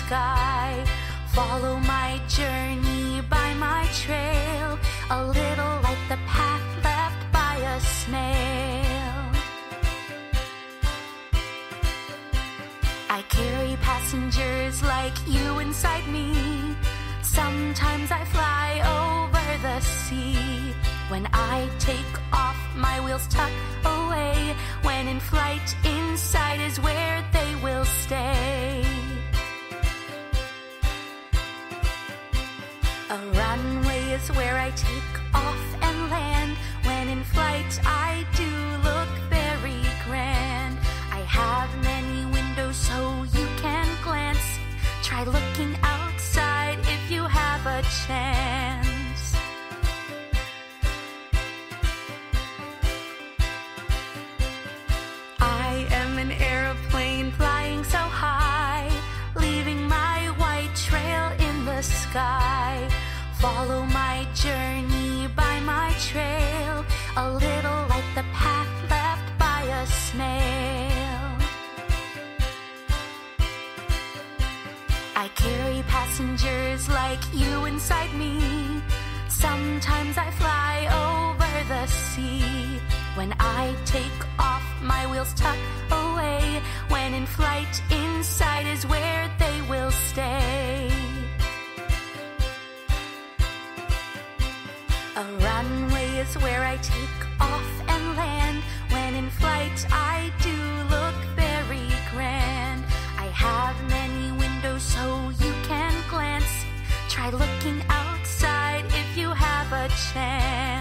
sky. Follow my journey by my trail, a little like the path left by a snail. I carry passengers like you inside me. Sometimes I fly over the sea. When I take off, my wheels tuck away. When in flight, inside is where they will stay. A runway is where I take off and land. When in flight, I do look very grand. I have many windows so you can glance. Try looking outside if you have a chance. I am an airplane flying so high, leaving my white trail in the sky. Follow my journey by my trail, a little like the path left by a snail. I carry passengers like you inside me. Sometimes I fly over the sea. When I take off, my wheels tuck away. When in flight, inside is where they will stay. A runway is where I take off and land. When in flight, I do look very grand. I have many windows so you can glance. Try looking outside if you have a chance.